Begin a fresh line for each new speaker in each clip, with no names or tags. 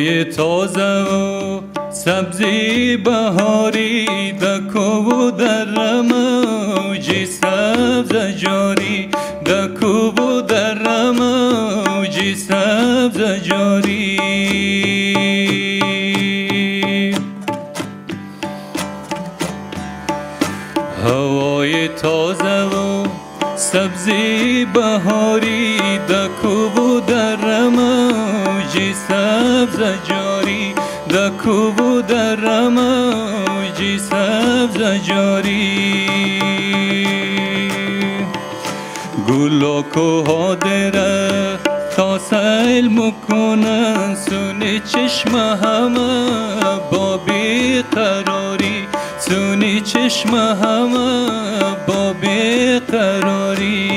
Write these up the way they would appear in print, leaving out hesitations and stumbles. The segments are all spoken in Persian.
هوای تازه و سبزی بهاری دکو و در موجی سبز جاری دکو و در موجی سبز جاری هوای تازه و سبزی بهاری دکو و در موجی سبز جاری دکو و در موجی سبز جاری گلوکو ها دره تا سیل مکنن سونی چشم همه با بیقراری سونی چشم همه با بیقراری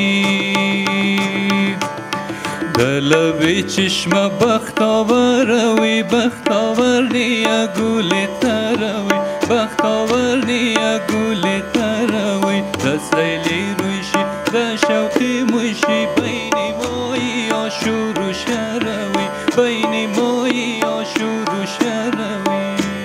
دلبی چشم بختاوروی بختاورنی گولی تروی بختاورنی گولی تروی دسیلی روشی ده شوقی موشی بینی مایی آشور و شروی بینی مایی آشور و شروی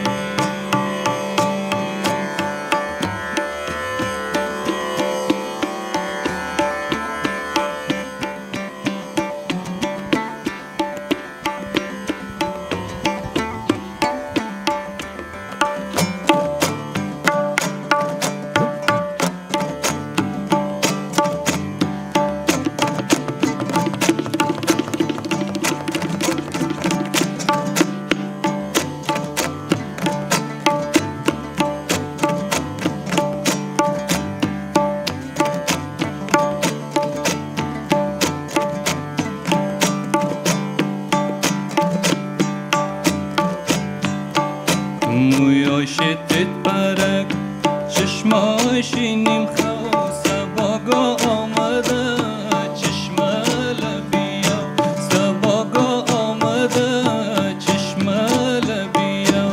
مویاشتت برک چشماشی نیم خو سباگا آمده چشم لبیا سباگا آمده چشم لبیا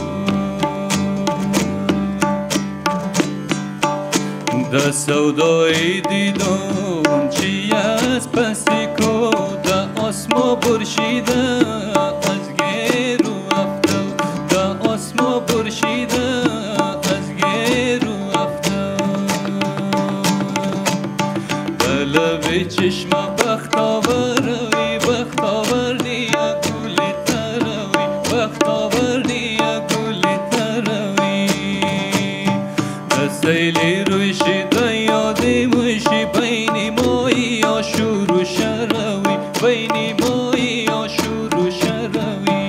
ده سودای دیدم چی از پسی کو ده آسما برشیده از گیرو برشیده از گیرو افتاد دلبی چشم بختاوروی بختاورنی گولی تروی بختاورنی گولی تروی دسیلی روشی ده یادی موشی بینی مایی آشور و شروی بینی مایی آشور و شروی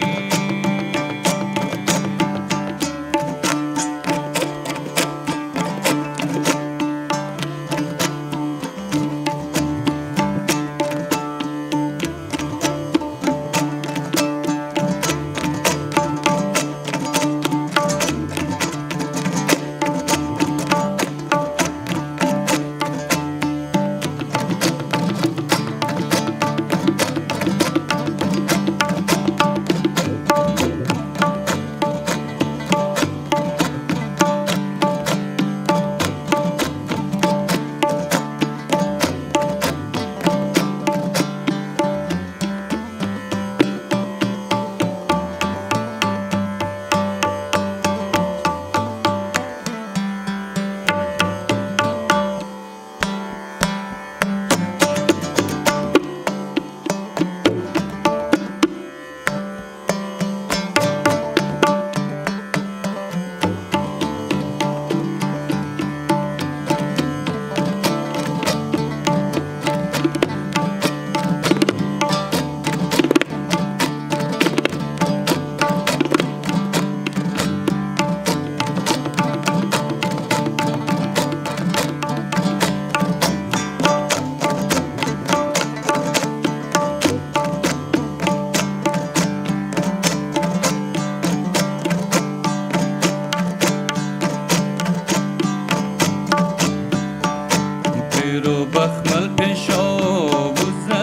رو بخمل پیشا و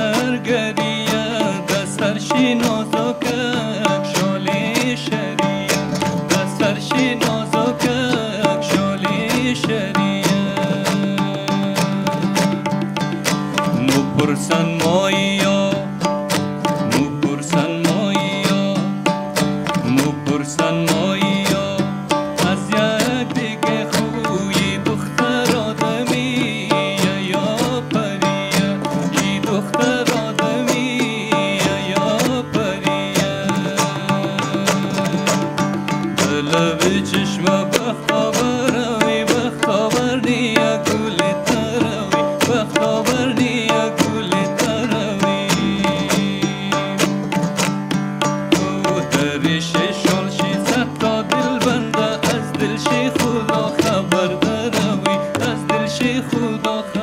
زرگریه دسترشی نازکک شالی شریه دسترشی نازکک شالی شریه مو پرسن مایی آوروی وقت آوردی یا گل تروی وقت آوردی یا گل تروی او هریشه شالشی صد تا دل بنده از دلشی خدا خبر دروی از دلشی خدا